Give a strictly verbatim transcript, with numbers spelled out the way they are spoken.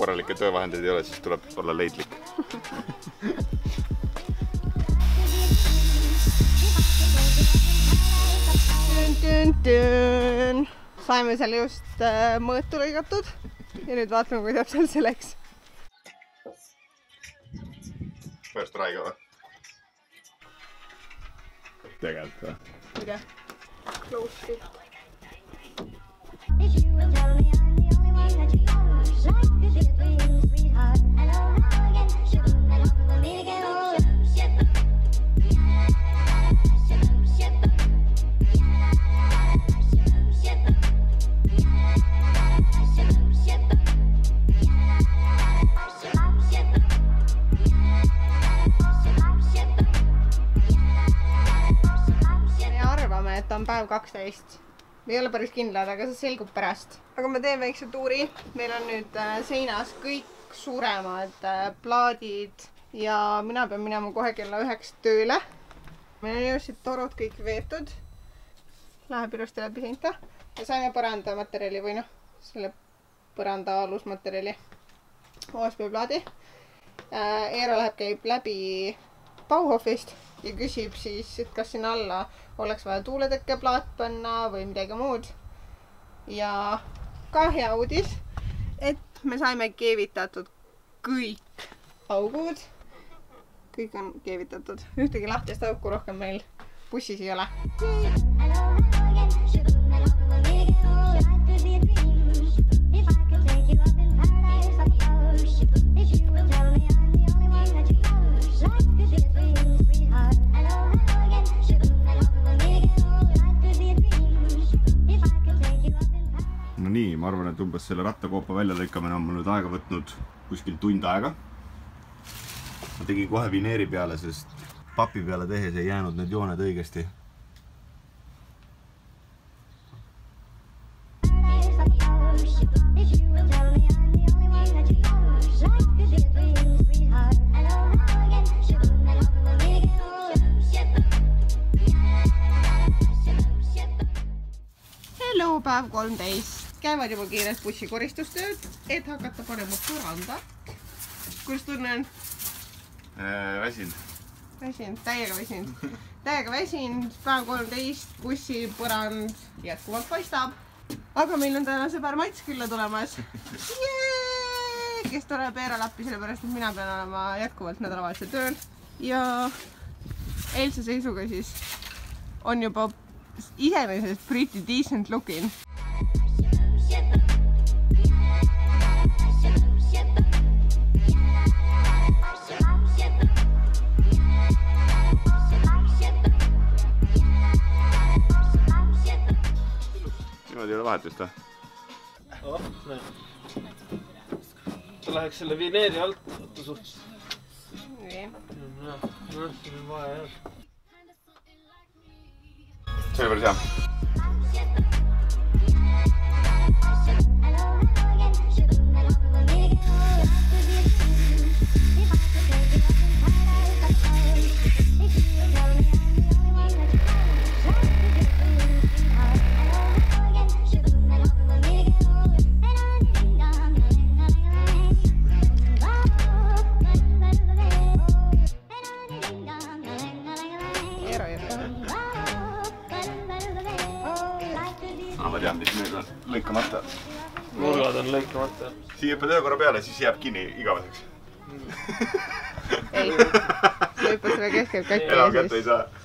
korralikke töövahendeid ei ole, siis tuleb olla leidlik. Tün, tün, tün. Saime seal just mõõtu lõigatud ja nüüd vaatame, kui täpselt see läks. First try'ga või? Tegelikult või? Mida? Close fit. On päev kaksteist. Me ei ole päris kindlad, aga see selgub pärast. Aga me teeme väikse tuuri. Meil on nüüd seinas kõik suuremad plaadid ja mina pean minema kohe kella üheks tööle. Meil on just torud kõik veetud. Läheb ilusti läbi seinta. Ja saime põranda materjali või noh, selle põranda alusmaterjali O S B plaadi. Eero läheb käib läbi Bauhofist ja küsib siis, et kas sinna alla oleks vaja tuuletõkkeplaat panna või midagi muud. Ja ka hea uudis, et me saime keevitatud kõik augud. Kõik on keevitatud. Ühtegi lahtist auku rohkem meil bussis ei ole. No nii, ma arvan, et umbes selle rattakoopa välja lõikamine on mul nüüd aega võtnud kuskil tund aega. Ma tegin kohe vineeri peale, sest papi peale tehes ei jäänud need jooned õigesti. Hello, päev kolmteist. Käivad juba kiires bussikoristustööd, et hakata panema põranda. Kuidas tunne on? Väsinud. Väsinud, täiega väsinud. Täiega väsinud, päev kolmteist, bussi põrand jätkuvalt paistab. Aga meil on täna sõber Mats külla tulemas. Jee! Kes tuleb Eero lappi, sellepärast, et mina pean olema jätkuvalt nädalavahetusel tööl. Ja eilse seisuga siis on juba iseenesest pretty decent looking. Niimoodi ei ole vahetust, või? Oh, näe. Ta läheks selle vineeri alt võtta suht. Nii. No, see on vaja jah. See oli päris hea. Ma tean, mis meil on lõikamata. Nurgad on lõikamata. Siia õpped ühe korra peale, siis jääb kinni igaveseks. Ei, see õppes väga keskel katki. Enam kätte ei saa.